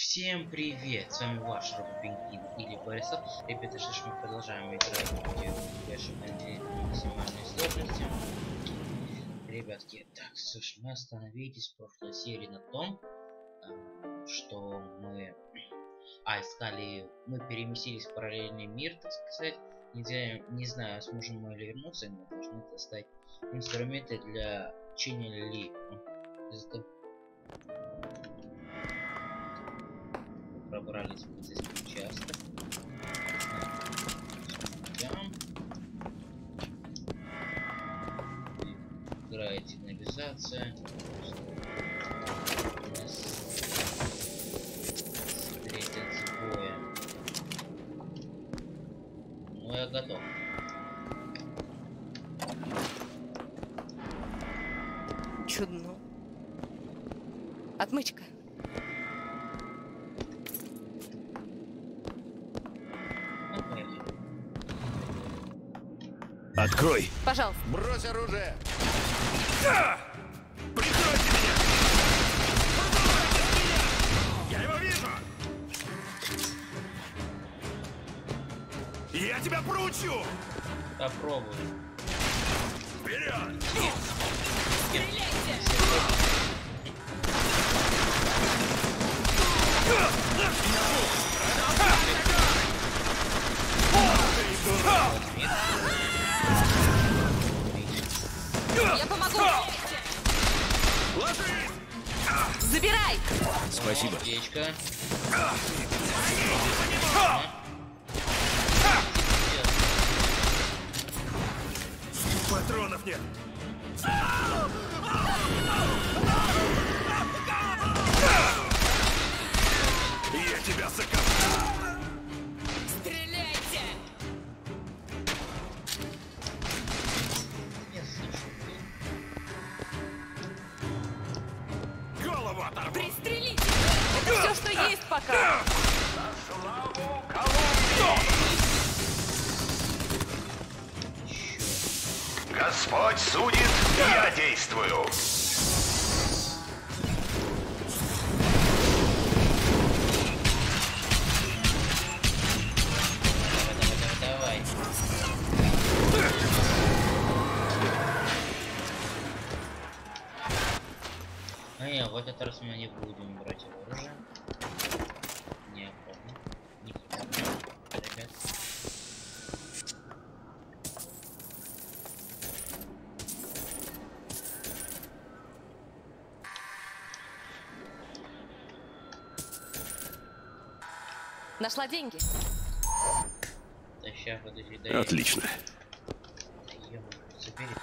Всем привет! С вами ваш Робопингвин или Борисов. Ребята, что ж, мы продолжаем играть в Clash of Clans на максимальной сложности. Ребятки, так, слушай, мы остановились в прошлой серии на том, что мы искали, мы переместились в параллельный мир, так сказать. Не знаю, сможем мы ли вернуться, мы должны достать инструменты для чинения ли. Пробрались в полицейский участок. Играет сигнализация. Нас встретят с боем. Ну, я готов. Чудно. Отмычка. Открой! Пожалуйста. Брось оружие! Прикройте меня! Я его вижу! Я тебя проучу! Попробуй. Вперед! Стреляйте! Я помогу! Ложись! Забирай! Спасибо. Аптечка. Патронов нет! Я тебя закопаю! Стреляйте! Я слышу. Голову оторву! Пристрелите! Это все, что есть пока! Господь судит, я действую! Давай. Не, в этот раз мы не будем брать оружие. Не, помню. Не хотим, ребят. Нашла деньги. Да ща, подожди, да я- Отлично. Да ё, забери ты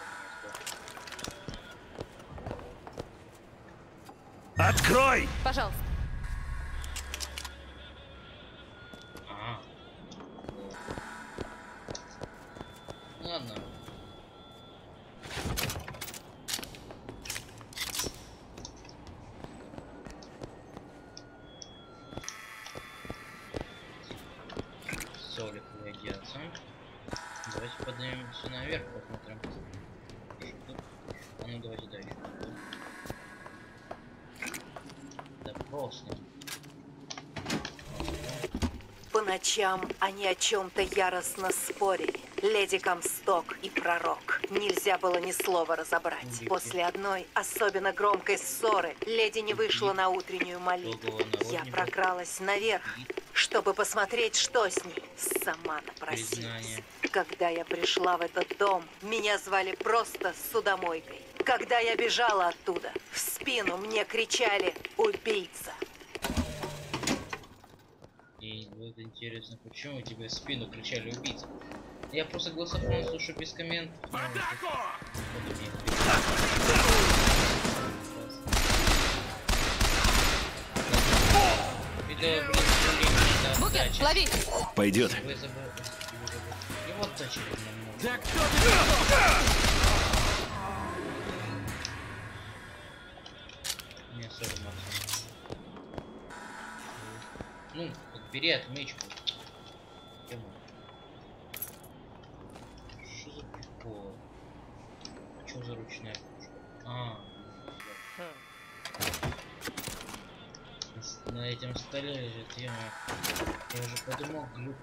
меня. Открой! Пожалуйста. Ага. Ладно. Солик войдется. Давайте поднимемся наверх, посмотрим. Что тут? А ну давайте дальше. Да просто. По ночам они о чем-то яростно спорили. Леди Комсток и Пророк. Нельзя было ни слова разобрать. После одной особенно громкой ссоры леди не вышла на утреннюю молитву. Я прокралась наверх, чтобы посмотреть, что с ней. Сама напросилась. Признание. Когда я пришла в этот дом, меня звали просто судомойкой. Когда я бежала оттуда, в спину мне кричали «Убийца!». И вот интересно, почему тебе в спину кричали убийца? Я просто голософон слушаю без комментов. В атаку! Букер, лови! Пойдет. И вот тачка намного. Да кто ты? Не особо максимум. Ну, бери отмечку. Что за прикол? А что за ручная пушка? На этим столе лежит, я уже подумал, глюк.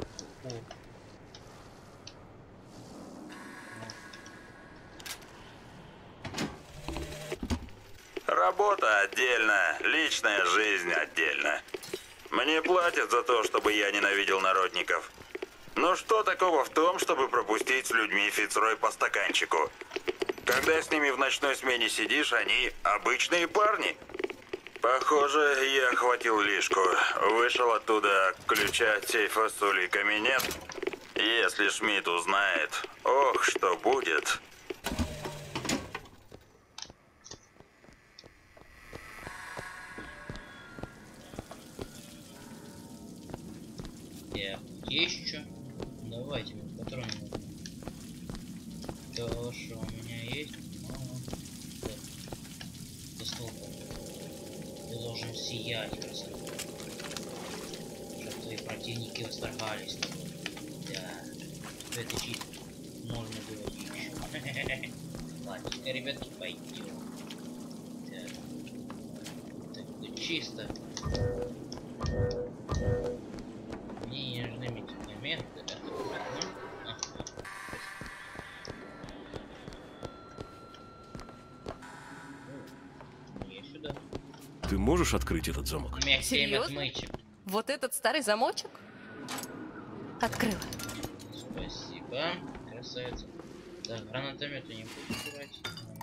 Работа отдельно, личная жизнь отдельно. Мне платят за то, чтобы я ненавидел народников. Но что такого в том, чтобы пропустить с людьми Фицрой по стаканчику? Когда с ними в ночной смене сидишь, они обычные парни. Похоже, я охватил лишку. Вышел оттуда, ключа от сейфа с уликами нет. Если Шмидт узнает, ох, что будет. Есть что? Давайте мне патроны. То, что у меня есть. Ты столб. Ты должен сиять, красота. Чтобы твои противники восторгались. Да. Это чит. Можно было еще. Ладненько, ребятки, пойдем. Так будет чисто. Мне не нужны медикаменты. Сюда. Ты можешь открыть этот замок? У меня 7 Серьезно? отмычек. Вот этот старый замочек? Открыла. Спасибо. Красавица. Да, гранатомет я не буду брать.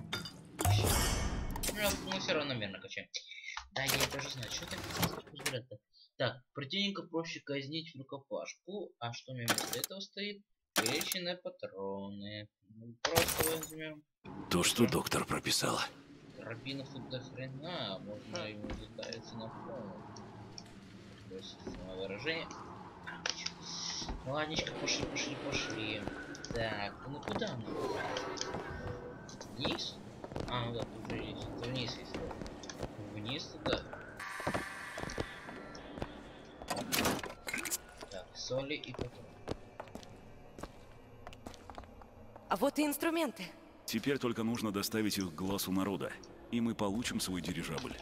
Ну, все равно мерно качаем. Да, я тоже знаю, что так. Так, противника проще казнить в рукопашку. А что у меня вместо этого стоит? Переченные патроны. Ну, просто возьмем. То, что доктор прописал. Карабинов до хрена. Можно ему заставиться на полную. Выражение. Ладничка, пошли. Так, ну куда нам? Вниз? А, ну да, тут уже есть. Это вниз есть. Вниз туда. Так, соли и потом. А вот и инструменты. Теперь только нужно доставить их к глазу народа, и мы получим свой дирижабль.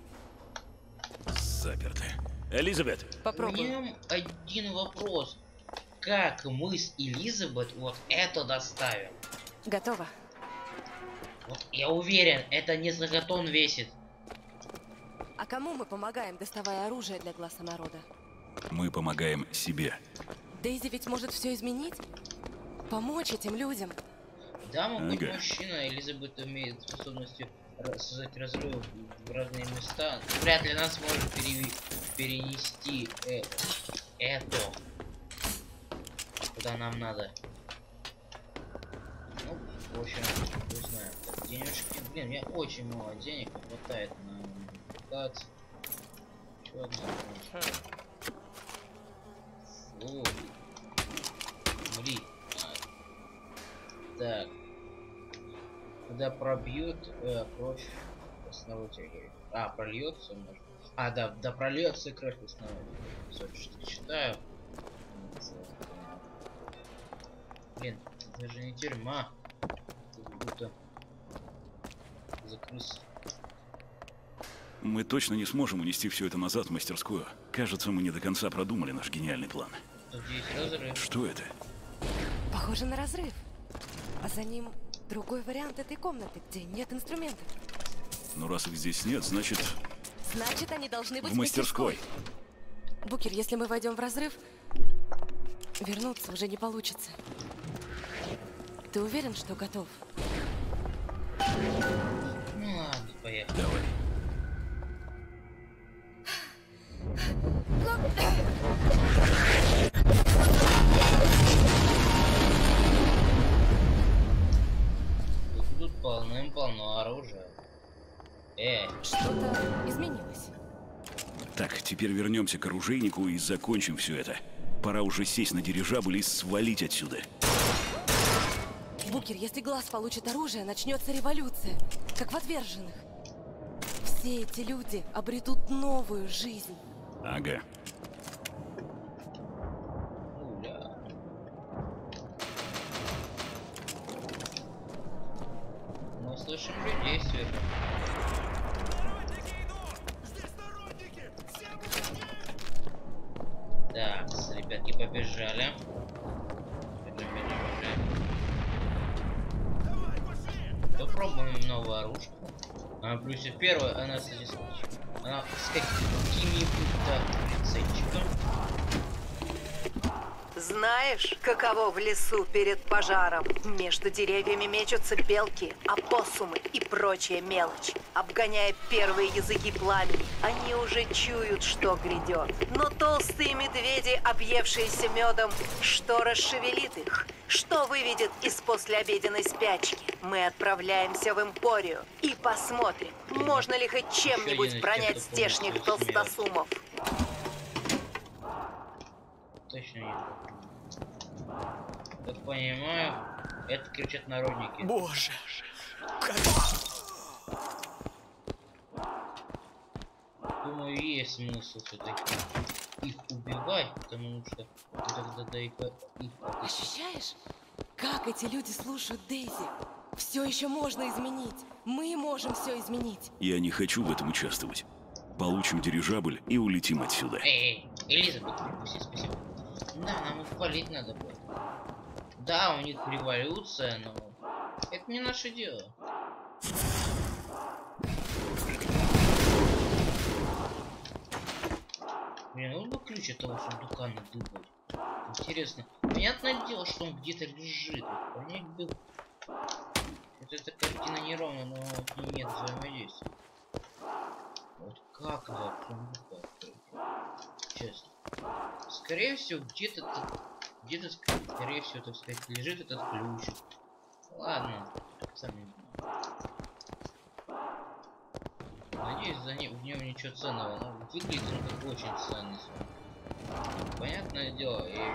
Заперты. Элизабет! У Попробуй. меня один вопрос. Как мы с Элизабет вот это доставим? Готово. Вот я уверен, это несколько тонн весит. А кому мы помогаем, доставая оружие для глаза народа? Мы помогаем себе. Дейзи ведь может все изменить? Помочь этим людям? Да, мы быть Ага. мужчина, Элизабет имеет способность создать разрыв в разные места. Вряд ли она сможет перенести это куда нам надо. Ну, в общем, не знаю. Так, денежки. Блин, у меня очень мало денег, не хватает на модификацию. Чё одно? Фу. Блин. Так. Когда пробьют кровь основателей. А, прольется может. А, да, прольется кровь основателей. Все, что читаю. Блин, это же не тюрьма. Это будто за крыс. Мы точно не сможем унести все это назад в мастерскую. Кажется, мы не до конца продумали наш гениальный план. Тут есть разрыв. Что это? Похоже на разрыв. А за ним другой вариант этой комнаты, где нет инструментов. Ну, раз их здесь нет, значит, Значит, они должны быть в мастерской. Букер, если мы войдем в разрыв, вернуться уже не получится. Ты уверен, что готов? Ну ладно, поехали. Давай. Тут полным-полно оружия. Что-то изменилось. Так, теперь вернемся к оружейнику и закончим все это. Пора уже сесть на дирижабль и свалить отсюда. Букер, если глаз получит оружие, начнется революция, как в Отверженных. Все эти люди обретут новую жизнь. Ага. Уля. Мы слышим людей сверху. побежали. Бежим. Попробуем новую оружку. Плюс первая, она, кстати, она с какими-то прицельчиком. Знаешь, каково в лесу перед пожаром? Между деревьями мечутся белки, опоссумы и прочая мелочь. Обгоняя первые языки пламени, они уже чуют, что грядет. Но толстые медведи, объевшиеся медом, что расшевелит их? Что выведет из послеобеденной спячки? Мы отправляемся в Эмпорию и посмотрим, можно ли хоть чем-нибудь пронять здешних толстосумов. Точно нет. Как понимаю, это кричат народники. Боже, как... Думаю, есть смысл все-таки их убивать, потому что тогда их Ощущаешь, как эти люди слушают Дейзи? Все еще можно изменить. Мы можем все изменить. Я не хочу в этом участвовать. Получим дирижабль и улетим отсюда. Эй, Элизабет, припусти, спасибо. Да, нам их палить надо будет. Да, у них революция, но это не наше дело. Мне нужно бы ключ этого сундука надыбать. Интересно. Понятное дело, что он где-то лежит. Понять был. Эта картина неровная, но нет взаимодействия. Вот как за сундука открыть? Честно. Скорее всего, где-то, скорее всего, так сказать, лежит этот ключик. Ладно, сам не знаю. Надеюсь, в нем ничего ценного, но выглядит он как очень ценный. Понятное дело, и...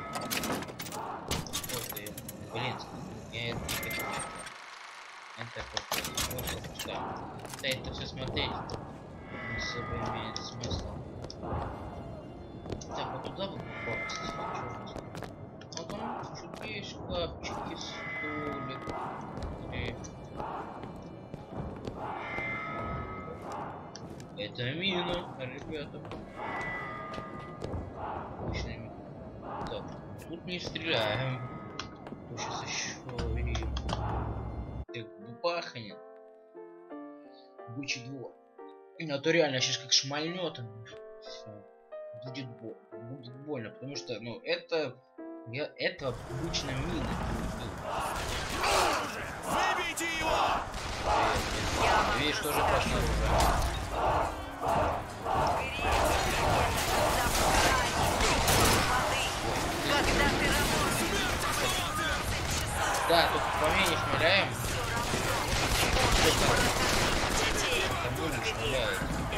Блин, я это не хочу. Это просто пускаем. Да, это все смотреть не особо имеет смысла. Так, вот туда бы попасть. Вот там чуть есть шкафчики, столик. Это мина, ребята. Обычная мина. Так, тут не стреляем. Тут сейчас еще и... Так, бахнет. Бычий двор. А то реально сейчас как шмальнет. Все. Будет больно, потому что, ну, это обычная мина. Выбейте его! Видишь, тоже прошло уже. Да, тут поменьше шмаляем. Кому не шмаляет?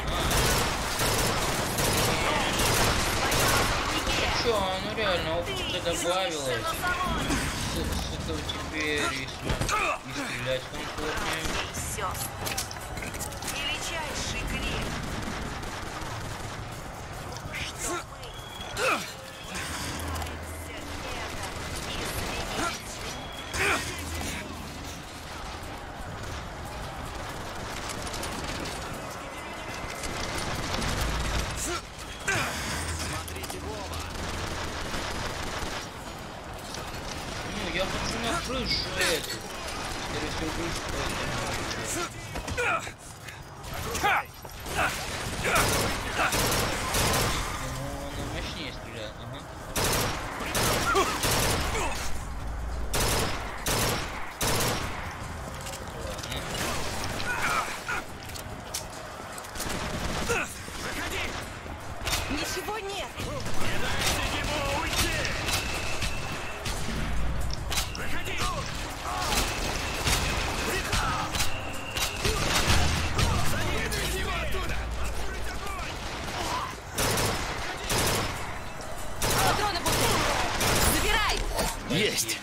Чё, ну реально, опыта добавилось. С этого теперь и стрелять комфортнее. Величайший грех. Что мы? Я хочу на крышу эту. Скорее всего, крышу она мощнее стреляет, ага. Ничего нет. Патроны будут. Забирай. Есть!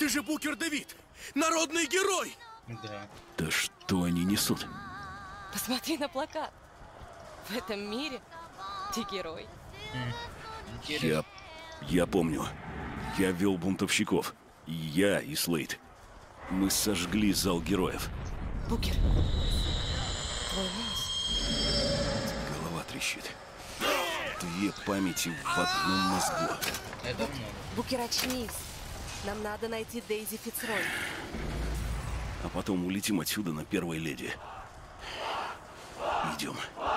Ты же Букер Дэвид! Народный герой! Да. Да что они несут? Посмотри на плакат. В этом мире ты герой. Интересно. Я помню. Я вел бунтовщиков. И я, и Слейд. Мы сожгли зал героев. Букер, твой нос. Голова трещит. Две памяти в одном мозгу. Это много. Букер, очнись. Нам надо найти Дейзи Фицрой. А потом улетим отсюда на первой леди. Идем.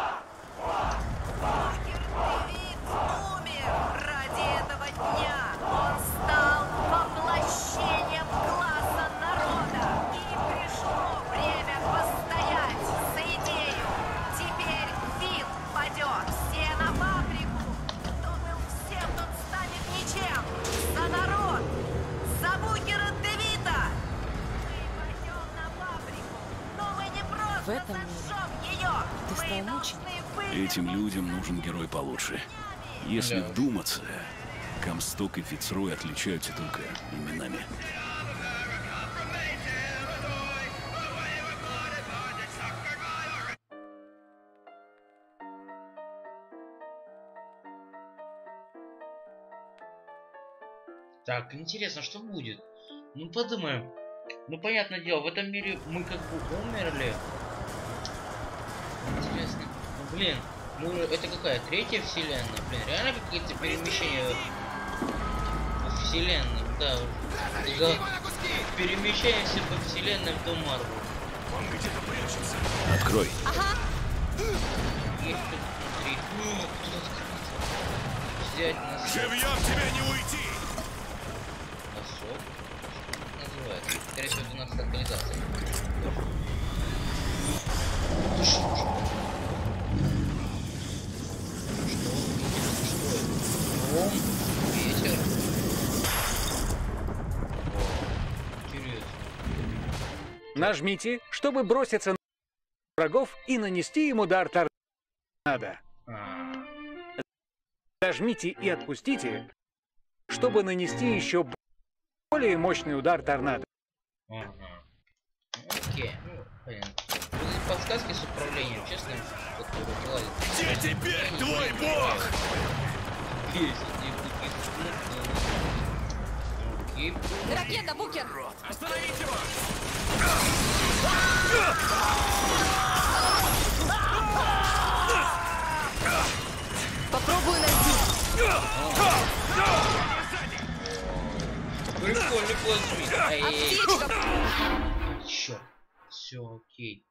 Букер Дэвид умер ради этого дня. Он стал воплощением класса народа. И пришло время постоять за идею. Теперь Фил падет. Все на фабрику. Кто был всем, тот станет ничем. За народ. За Букера Дэвида. Мы пойдем на фабрику. Но мы не В просто этом мире зажжем ее. ты Мы стал должны мучеником. Этим людям нужен герой получше. Если Да уж. вдуматься, Комсток и Фицрой отличаются только именами. Так, интересно, что будет? Ну подумаем. Ну понятное дело, в этом мире мы как бы умерли. Интересно. Ну, блин, ну это какая? Третья вселенная? Блин, реально какие-то перемещения в вселенной, да. Перемещаемся по вселенной до Марвел. Открой. Есть тут внутри. Ну, тут открыто. Взять нас. Живьем тебе не уйти! Носок. Что это называется? Скорее всего, 12 актуализация. Ты что? Что это? Гром? Ветер? О, интересно. Нажмите, чтобы броситься на врагов и нанести им удар торнадо. А, Нажмите и отпустите, чтобы нанести еще более мощный удар торнадо. ага. Окей, ну, понятно. Вот эти подсказки с управлением, честно, которые вылазят. Где теперь твой бог? Есть, эти кнопки. Окей. Ракета, Букер! Остановить его! Попробую найти. Прикольный плазмит. Ай-яй-яй. Аптечка! Черт. Все окей.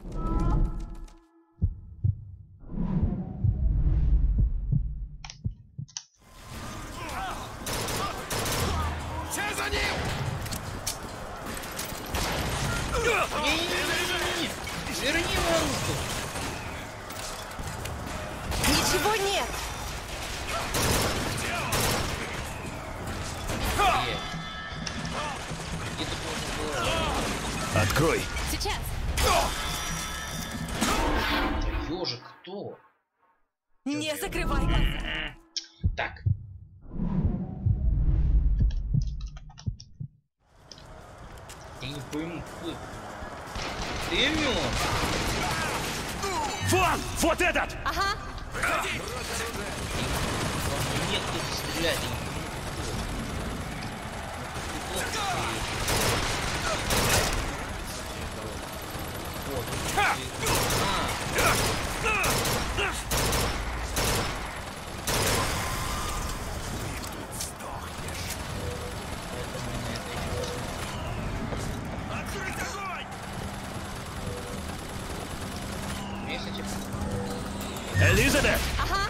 Все за ним! Не-не-не-не-не. Верни руку. Ничего нет! Где-то можно было... Открой. Сейчас! Да ёжик, кто? Не закрывай глаза! Так. Я не пойму, кто это? Ты мёртв? Вон! Вот этот! Ага! Нет, тут стрелять, я не пойму, кто. Вот. Открыть огонь! Элизабет! Ага!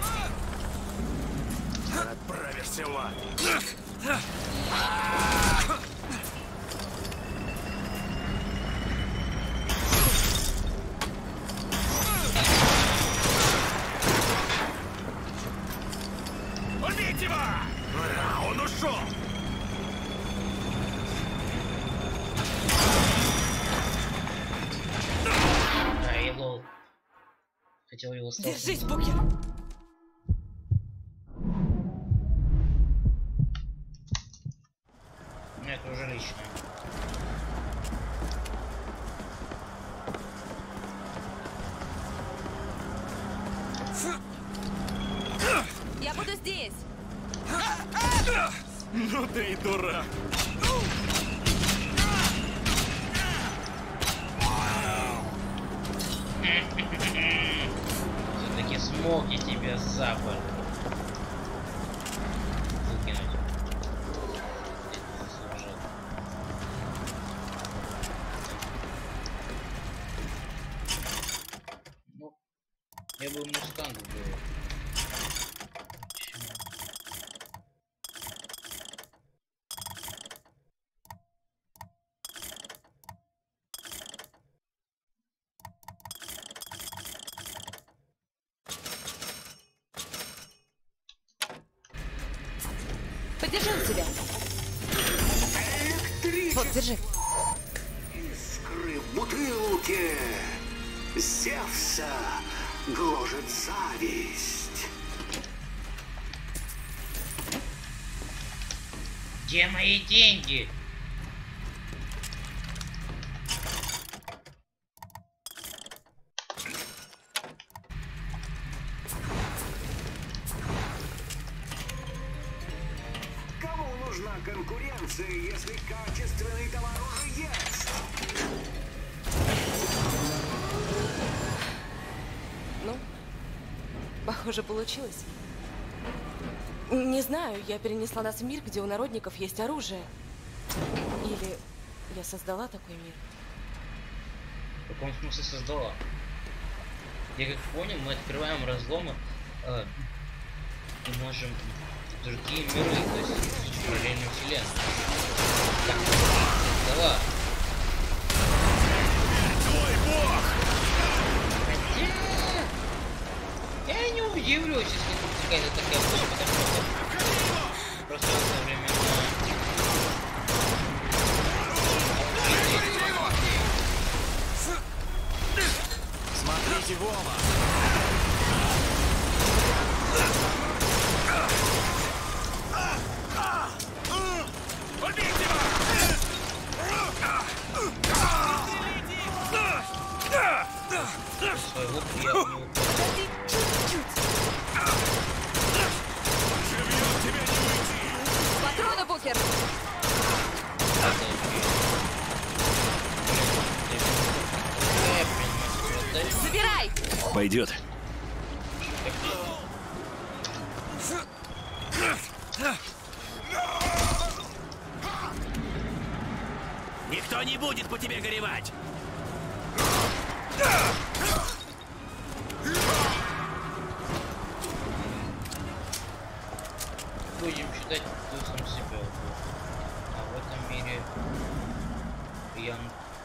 Отправишься в ад. Убить его! Он ушел! А, я лол. Хотел его столкнуть. Держись, Букер! Нет, уже Отлично. Я буду здесь. Ну ты и дурак. Все-таки смог я тебя запад. Выкинуть. Это заслужил. Ну, я бы мустанг был. Подержи у себя. Вот, держи. Искры в бутылке. Зевса гложет зависть. Где мои деньги? Кому нужна конкуренция, если качественный товар уже есть? Ну, похоже, получилось. Не знаю, я перенесла нас в мир, где у народников есть оружие. Или я создала такой мир. В каком смысле создала? Я как понял, мы открываем разломы и можем в другие миры, то есть параллельную вселенную. Так, создала. Твой бог! Хотя я не удивлюсь, если тут какая-то такая вещь, потому что просто одновременно. Смотрите, Вова! Убейте его! Своего приятного. Живьем тебя не уйти! Патроны, Букер! Забирай! Пойдет. Никто не будет по тебе горевать! Будем считать плюсом себя. А в этом мире я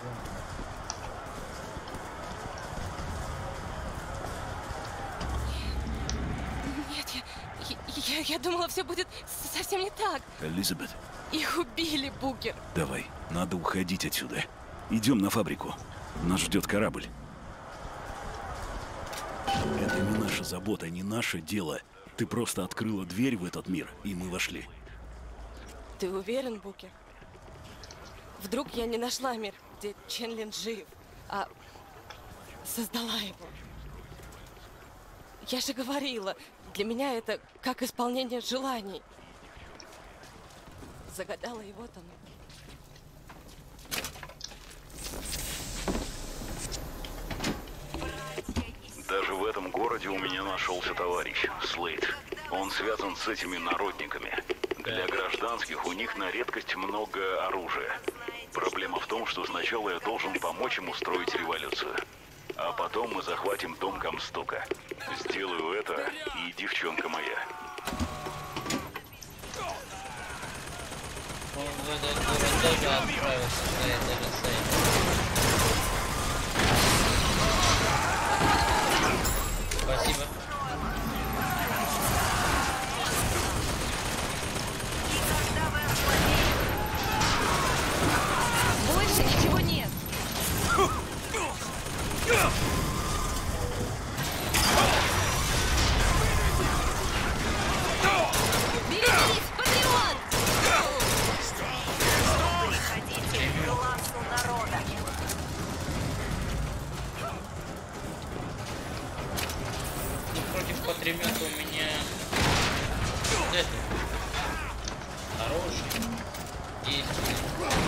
Нет, я думала, все будет совсем не так. Элизабет, Их убили, Букер. давай, надо уходить отсюда. Идем на фабрику. Нас ждет корабль. Это не наша забота, не наше дело. Ты просто открыла дверь в этот мир, и мы вошли. Ты уверен, Букер? Вдруг я не нашла мир, где Ченлин жив, а создала его? Я же говорила, для меня это как исполнение желаний. Загадала, и вот оно. Даже в этом городе у меня нашелся товарищ, Слейд. Он связан с этими народниками. Для гражданских у них на редкость много оружия. Проблема в том, что сначала я должен помочь им устроить революцию. А потом мы захватим дом Комстока. Сделаю это, и девчонка моя. Он в этот город тоже отправился на это же сайт. Спасибо. Больше ничего нет. Берегись, Патриот! патримета у меня вот это хороший, действенный.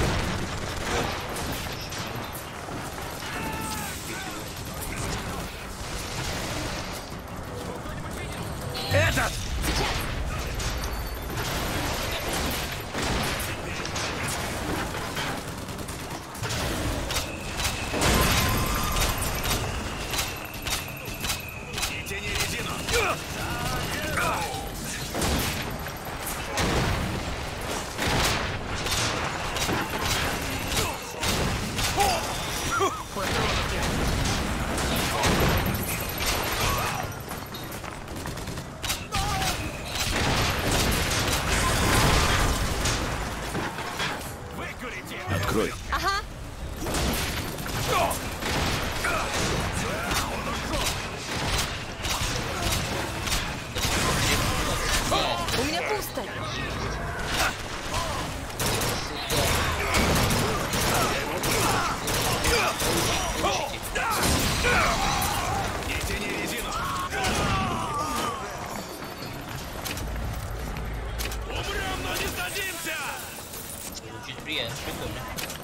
Этот! Не тяни резину! Открой. Ага. У меня пусто. Не тяни резину! Умрем, но не сдадимся! Звучит приятно, прикольно.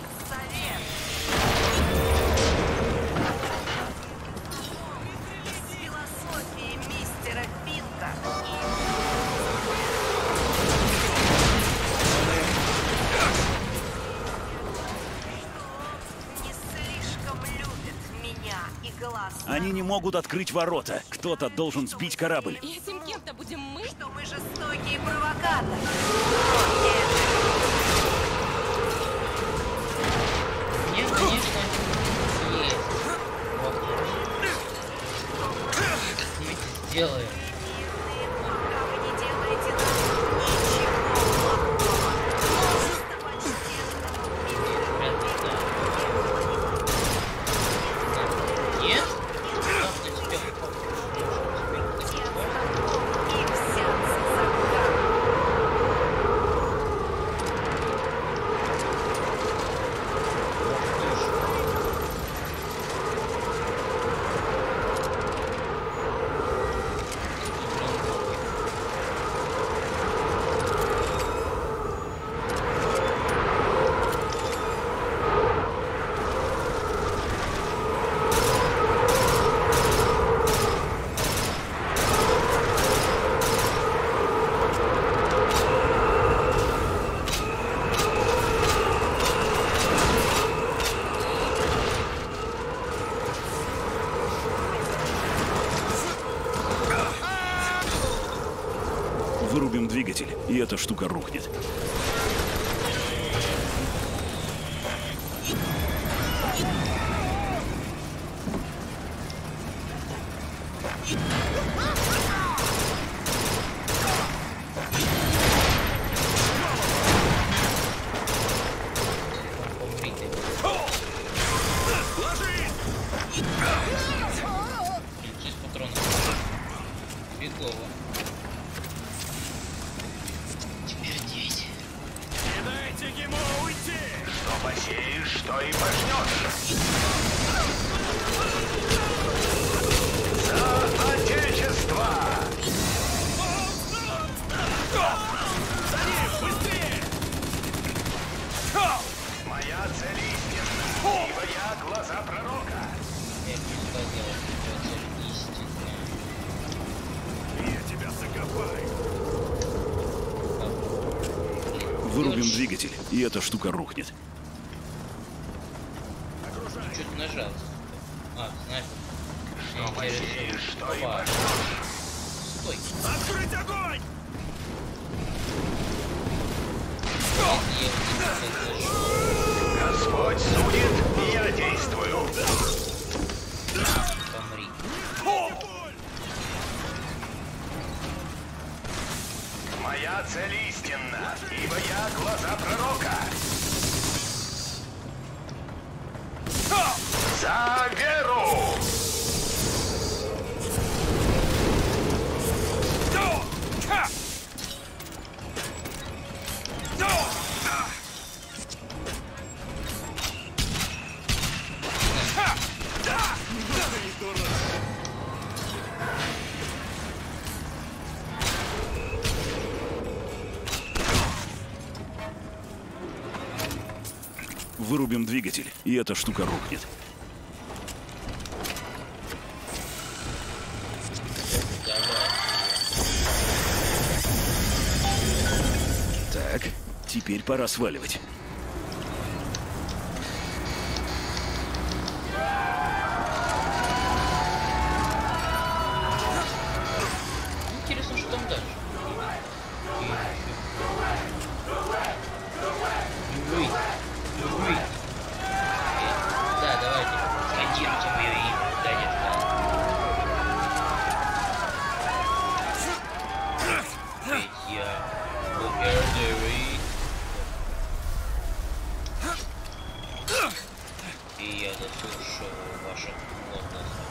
С философией мистера Пинка. Не слишком любит меня и глаз. Они не могут открыть ворота. Кто-то должен сбить корабль. И этим кем-то будем мы? Что мы жестокие провокаторы. Мне, конечно, есть возможность. Мы это сделаем. Пока вы не делаете нам ничего плохого. Просто почтенного Вряд ли, да. Нет? Как на тебя и взяться за грань. Вырубим двигатель, и эта штука рухнет. Шесть патронов. Фигово. Теперь 9. Не дайте ему уйти! Что посеешь, что и пожнешь. За Отечество! За ним! Быстрее! Моя цель истинна, ибо я глаза пророка. Я не сказал, что это истинная. Я тебя закопаю! Вырубим двигатель, и эта штука рухнет. Чуть нажал. А, снайпер. Что посеешь, что и Опа. пожнешь. Стой. Открыть огонь! Если я не слышу, Господь судит, и я действую. помри. Моя цель истинна, ибо я глаза пророка. За веру! Вырубим двигатель, и эта штука рухнет. Так, теперь пора сваливать. Интересно, что там дальше. Да, давайте. Скандируйте мое имя, дядюшка. Ведь я Букердевый. И я заслушаю ваших возгласов.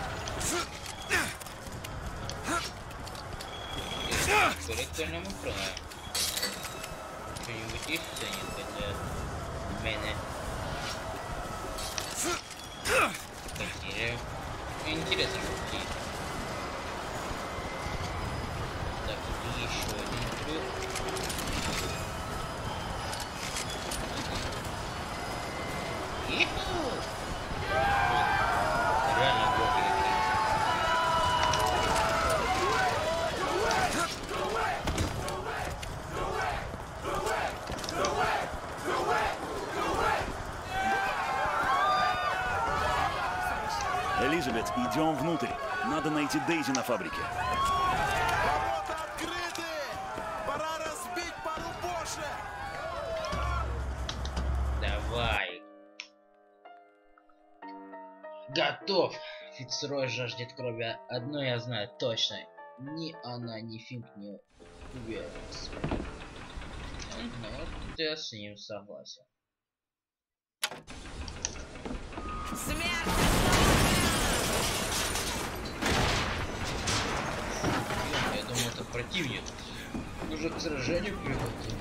Корректно мы пронаем. Что-нибудь есть ценненькое для меня? Интересно, что есть. Так, тут еще один трюк. Иху! Реально горки такие. Элизабет, идем внутрь. Надо найти Дейзи на фабрике. Ворота открыты! Пора разбить пару бошек! Давай. Готов. Фицрой жаждет крови. Одно я знаю точно. Ни она, ни Финк не уверятся. Ну, вот я с ним согласен. Я думаю, это противник. Уже к сражению приготовился.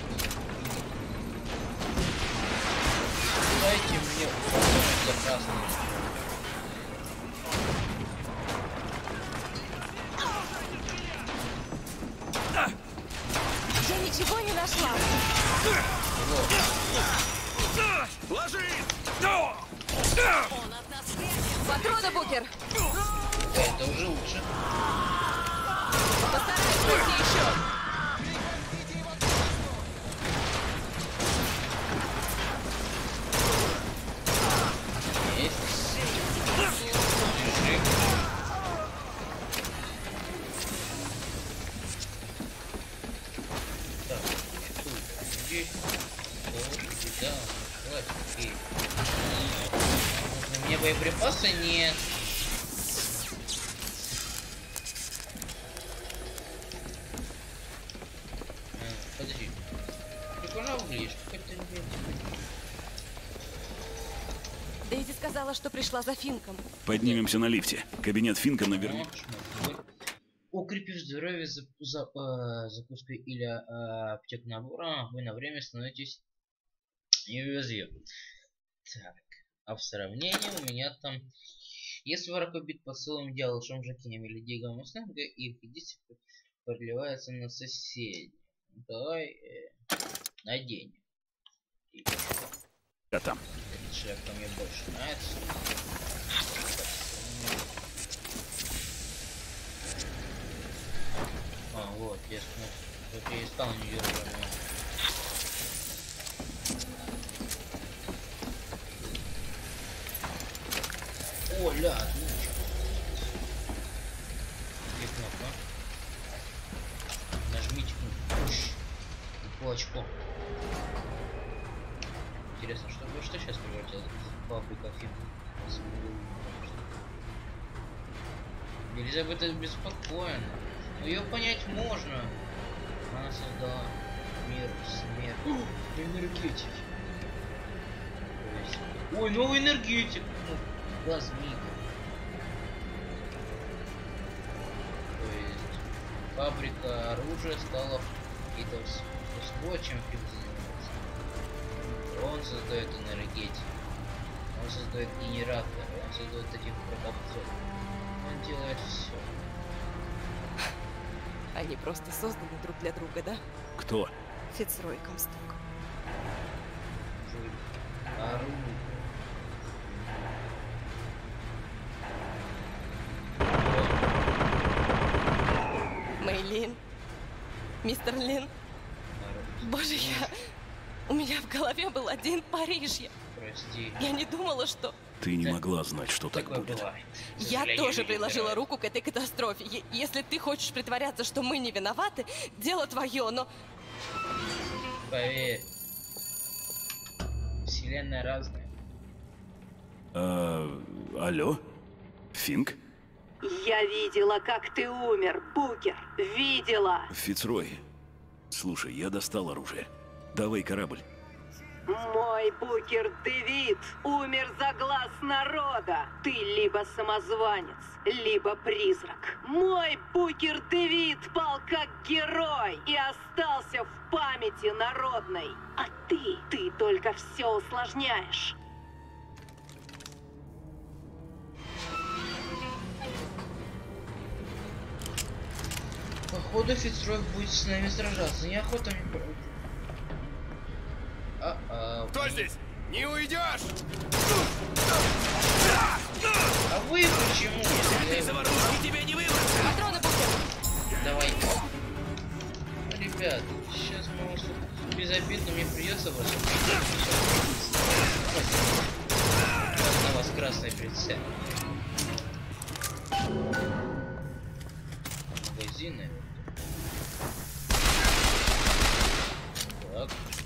Дайте мне управлять за красный. Я ничего не нашла. Ложи! Патроны, Букер. Это уже лучше. Постараюсь найти еще. Есть. Держи. Так, здесь. Да, окей. Мне боеприпасы нет. Подожди. Прикольно выглядишь. Дейзи сказала, что пришла за Финком. Поднимемся на лифте. Кабинет Финка наверняка. Укрепив здоровье закуской или аптек набора, вы на время становитесь неуязвимым. Так, а в сравнении у меня там... Если враг убит посылом дьяволом Жакинем или Дигом Снега, и их действие проливается на соседей. Давай наденем. А там. Эта шляпка мне больше нравится. А, вот, я перестал не держать. О, ля, отлично. Где кнопка? Нажмите кнопку. Кулачком. Интересно, что сейчас превратилось? Фабрика Финк. Елизавета беспокойна. Но ее понять можно. Она создала мир смерти. Энергетики. Ой, новый энергетик. Газ мига. То есть фабрика оружия стала каким-то чем Финк занимается. Он создает энергетик. Он создает генераторы. Он создает таких продавцов. Он делает все. Они просто созданы друг для друга, да? Кто? Фицрой и Комсток. Оружие. Мэйлин. Мистер Лин. Боже, у меня в голове был один Париж. Прости. Я не думала, что... Ты не могла знать, что так Такое будет. бывает. К Я сожалению, тоже люди приложила умирают. руку к этой катастрофе. Если ты хочешь притворяться, что мы не виноваты, дело твое, но... Поверь. Вселенная разная. Алло? Финк? Я видела, как ты умер, Букер. Видела. Фицрой. Слушай, я достал оружие. Давай корабль. Мой Букер Дэвид умер за глаз народа. Ты либо самозванец, либо призрак. Мой Букер Дэвид пал как герой и остался в памяти народной. А ты только все усложняешь. Походу Фицрой будет с нами сражаться. Неохота мне... Кто здесь? Не уйдешь! А вы почему? Ты заварушки тебе не выбраться! Патроны, Букер! Давай. Ребят, сейчас мы вас тут безобидно, мне придется вас убить. На вас красный прицел. Магазины. Так.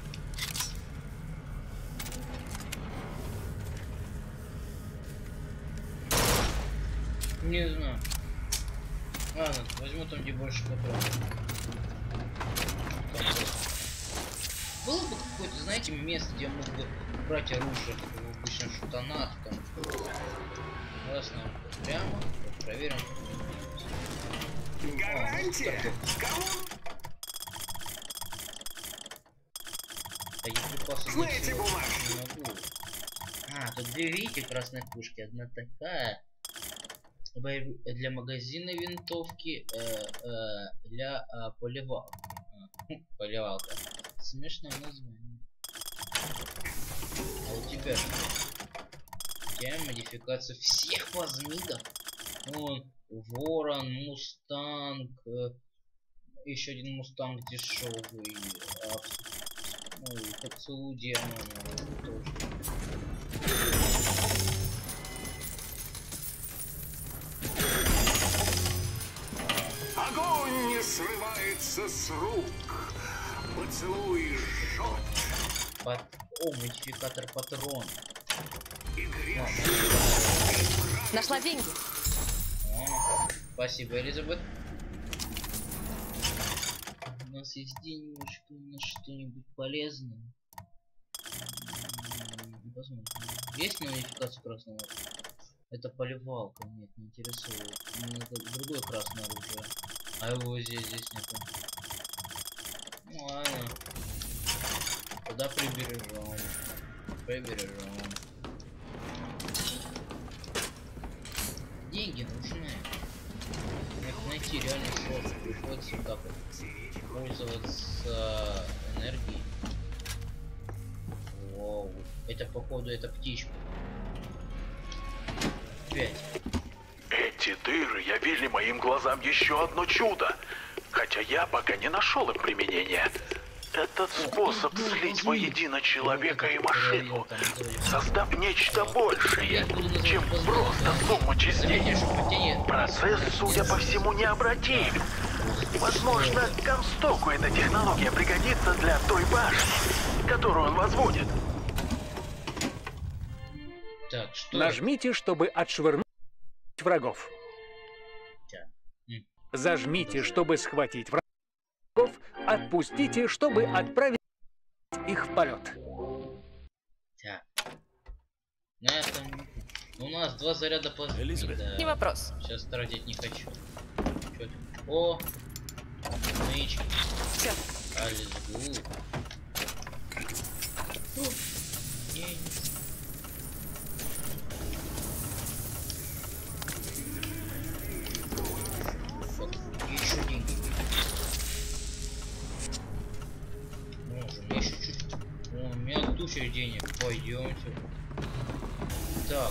Не знаю. Ладно, возьму там, где больше патронов. Там было бы какое-то, знаете, место, где я мог бы брать оружие, как в обычных шутанах, там. Раз, наверное, прямо. Вот, проверим. Гарантия? Кому? А я припасы Знаете, бумаг. не могу. А, тут две, видите, красные пушки. Одна такая. Для магазина винтовки, для поливалки. Поливалка. Смешное название. А у тебя что? У тебя модификация всех плазмидов. Вон, Ворон, Мустанг, еще один Мустанг дешевый. Ну, и поцелуй демона тоже. Огонь не срывается с рук. Поцелуй жжет. О, модификатор патрон. И грязь. Нашла деньги. О, спасибо, Элизабет. У нас есть денежки на что-нибудь полезное. Возможно. Есть модификация красного? Это поливалка. Нет, не интересует. Мне надо другое красное оружие. А его здесь нету. Ну ладно. Тогда прибережем. Прибережем. Деньги нужны. Их найти реально сложно. Приходится вот так вот пользоваться энергией. Воу. Это походу это птичка. 5. Эти дыры явили моим глазам еще одно чудо. Хотя я пока не нашел им применения. Этот способ слить воедино человека и машину, создав нечто большее, чем просто сумма частей. Процесс, судя по всему, необратим. Возможно, Комстоку эта технология пригодится для той башни, которую он возводит. Так, что? Нажмите, чтобы отшвырнуть врагов. Так. Зажмите, чтобы схватить врагов. Отпустите, чтобы отправить их в полет. Так. На этом у нас 2 заряда плазмы. Элизабет. Да. Не вопрос. Сейчас тратить не хочу. Чё тут? О! Нычки. Все. Ализгу. Еще деньги. Может, мне еще чуть. О, у меня душ кучу денег. Пойдемте. Так.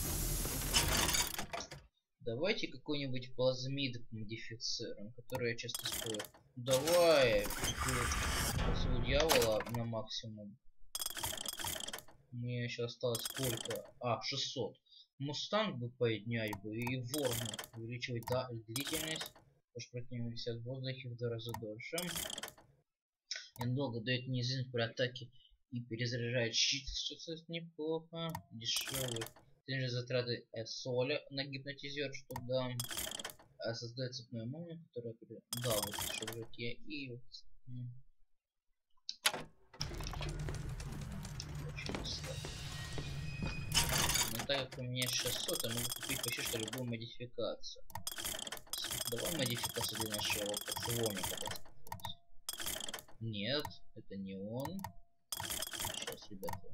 Давайте какой-нибудь плазмид модифицируем, который я часто использую. Давай посыл дьявола на максимум. Мне еще осталось сколько? 600. Мустанг бы поднять бы и ворну увеличивать длительность. Потому что противники висят в воздухе в 2 раза дольше. И долго дает неизвестность при атаке и перезаряжает щит, что неплохо. Дешевый. Те затраты соли на гипнотизер, что да. Создает цепную молнию, которая... Да, вот шевроке и вот... Очень слабо. Но так как у меня 600, я могу купить почти что любую модификацию. Давай модификацию для нашего патроника, так сказать. Нет, это не он. Сейчас, ребята.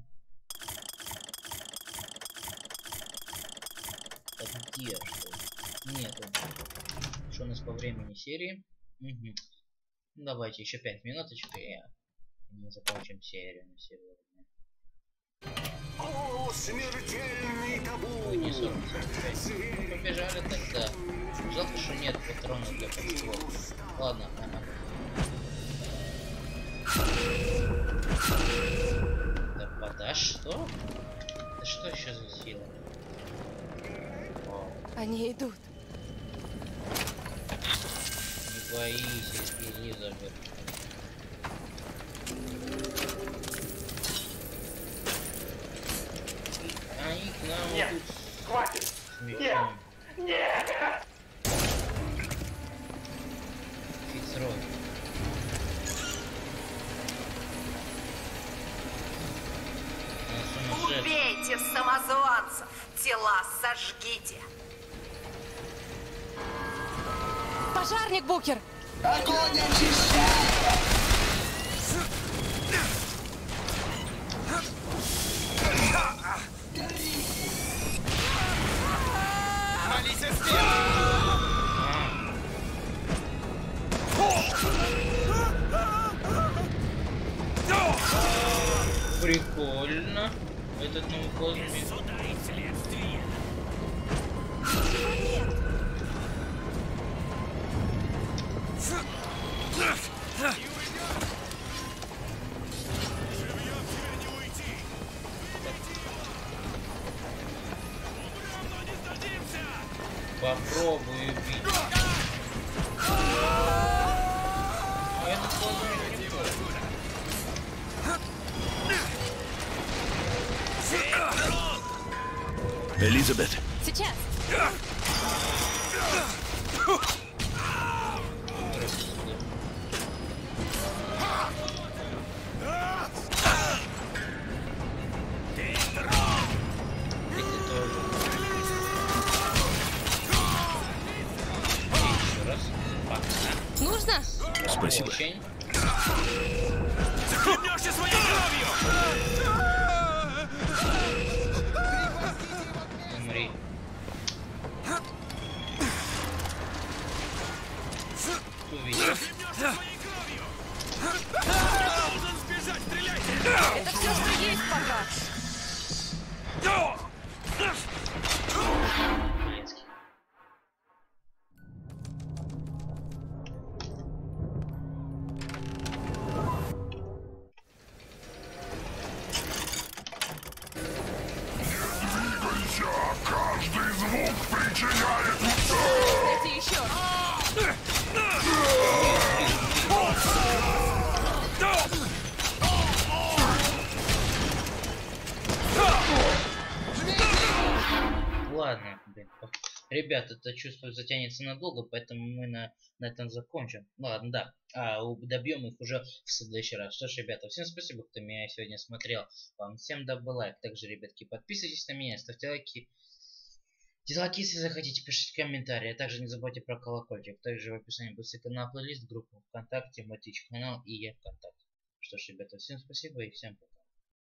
А где что? Нет, что у нас по времени серии? Угу. Давайте еще 5 минуточек, и мы закончим серию на сегодня. О, смертельный табу! Ой, не 45. Ну, побежали тогда. Жалко, что нет патронов для подстрелки. Ладно, Да что? Да что еще за сила? Они идут. Не боись, Элизабет. Они к нам идут. Хватит! С мечом. Нет! Фицрой. Убейте самозванцев! Тела сожгите! Пожарник, Букер! Огонь очищает! Прикольно. Этот новый космик. Попробуй убить. А этот космик не понял. Элизабет. Сейчас! Нужно? Спасибо. Очень. Захлебнешься своей кровью! Умри. Увидел. Захлебнешься своей кровью! Должен сбежать, стреляйте! Это все, что есть пока. Блинский. Каждый звук причиняет... Найти еще. Ладно, блин. Ребят, это чувство затянется надолго, поэтому мы на этом закончим. Ладно, да. Добьем их уже в следующий раз. Что ж, ребята, всем спасибо, кто меня сегодня смотрел. Вам всем дабы лайк. Также, ребятки, подписывайтесь на меня, ставьте лайки. Дизлайки, если захотите, пишите комментарии. А также не забывайте про колокольчик. Также в описании будет ссылка на плейлист, группу ВКонтакте, мой Twitch канал и я ВКонтакте. Что ж, ребята, всем спасибо и всем пока.